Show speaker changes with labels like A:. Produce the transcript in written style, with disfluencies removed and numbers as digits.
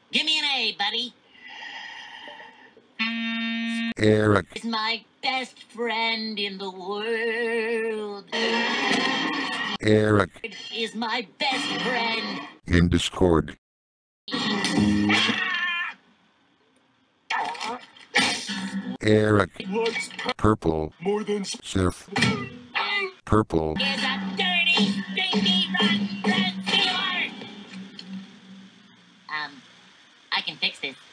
A: Give me an A, buddy.
B: Eric.
A: Is my best friend in the world.
B: Eric.
A: Is my best friend.
B: In Discord. Eric. Purple.
C: More than
B: Sif. Purple.
A: Is a dirty, stinky, rotten, red sealer. I can fix this.